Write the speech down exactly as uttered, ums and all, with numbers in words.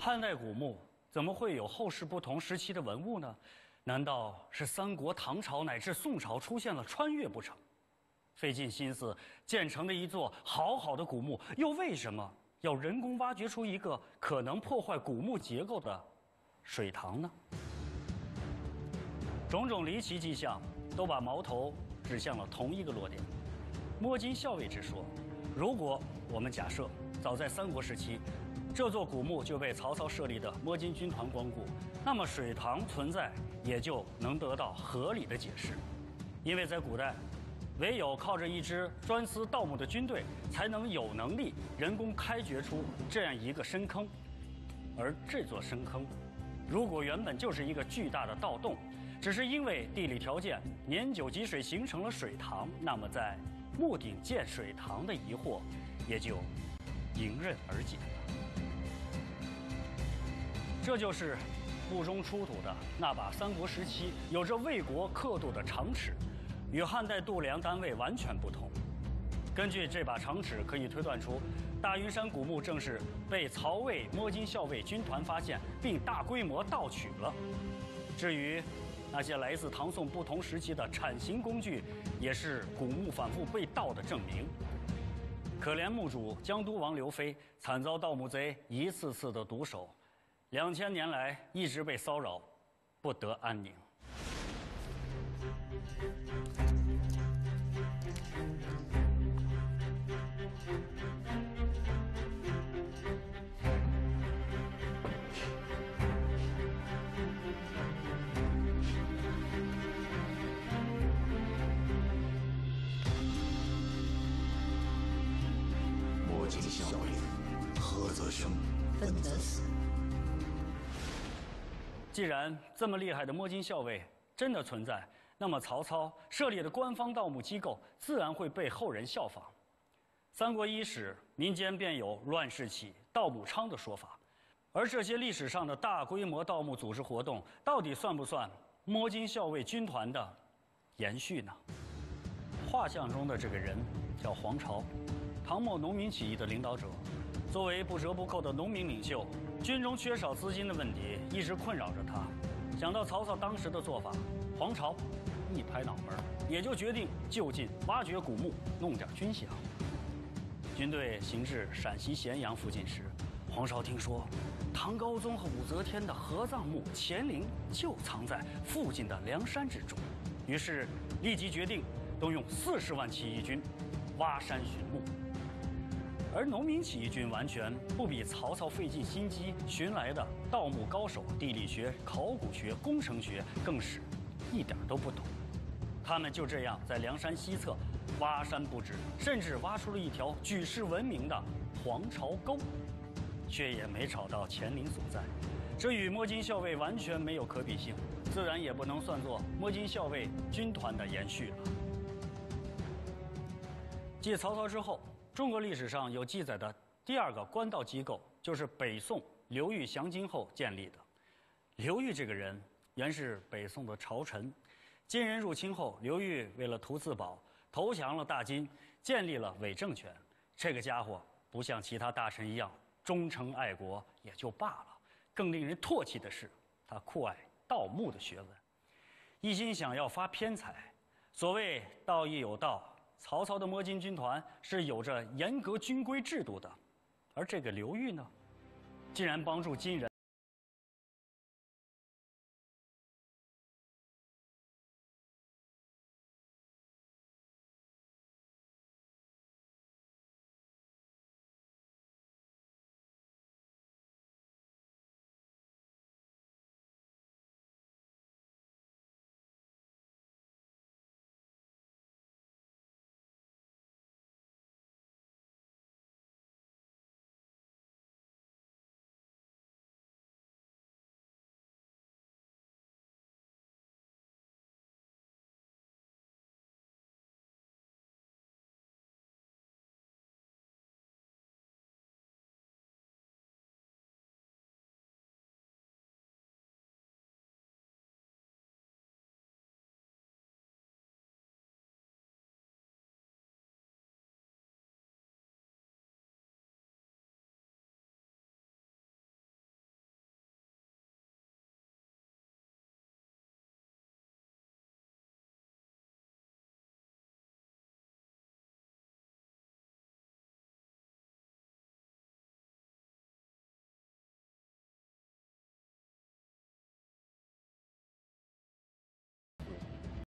汉代古墓怎么会有后世不同时期的文物呢？难道是三国、唐朝乃至宋朝出现了穿越不成？费尽心思建成的一座好好的古墓，又为什么要人工挖掘出一个可能破坏古墓结构的水塘呢？种种离奇迹象都把矛头指向了同一个落点——摸金校尉之说。如果我们假设早在三国时期，这座古墓就被曹操设立的摸金军团光顾，那么水塘存在也就能得到合理的解释。因为在古代，唯有靠着一支专司盗墓的军队，才能有能力人工开掘出这样一个深坑。而这座深坑，如果原本就是一个巨大的盗洞，只是因为地理条件年久积水形成了水塘，那么在墓顶建水塘的疑惑也就迎刃而解了。这就是墓中出土的那把三国时期有着为国刻度的长尺，与汉代度量单位完全不同。根据这把长尺，可以推断出大云山古墓正是被曹魏摸金校尉军团发现并大规模盗取了。至于那些来自唐宋不同时期的铲形工具，也是古墓反复被盗的证明。可怜墓主江都王刘飞惨遭盗墓贼一次次的毒手，两千年来一直被骚扰，不得安宁。 摸金校尉，合则生，分则死。 既然这么厉害的摸金校尉真的存在，那么曹操设立的官方盗墓机构自然会被后人效仿。三国伊始，民间便有乱世起、盗墓昌的说法，而这些历史上的大规模盗墓组织活动，到底算不算摸金校尉军团的延续呢？画像中的这个人叫黄巢，唐末农民起义的领导者。作为不折不扣的农民领袖，军中缺少资金的问题一直困扰着他。想到曹操当时的做法，黄巢一拍脑门，也就决定就近挖掘古墓，弄点军饷。军队行至陕西咸阳附近时，黄巢听说唐高宗和武则天的合葬墓乾陵就藏在附近的梁山之中，于是立即决定动用四十万起义军挖山寻墓。而农民起义军完全不比曹操费尽心机寻来的盗墓高手，地理学、考古学、工程学更是一点都不懂。他们就这样在梁山西侧挖山不止，甚至挖出了一条举世闻名的黄巢沟，却也没找到乾陵所在。这与摸金校尉完全没有可比性，自然也不能算作摸金校尉军团的延续了。继曹操之后，中国历史上有记载的第二个官盗机构，就是北宋刘裕降金后建立的。刘裕这个人原是北宋的朝臣，金人入侵后，刘裕为了图自保，投降了大金，建立了伪政权。这个家伙不像其他大臣一样忠诚爱国也就罢了，更令人唾弃的是，他酷爱盗墓的学问，一心想要发偏财。所谓道义有道，曹操的摸金军团是有着严格军规制度的，而这个刘裕呢，竟然帮助金人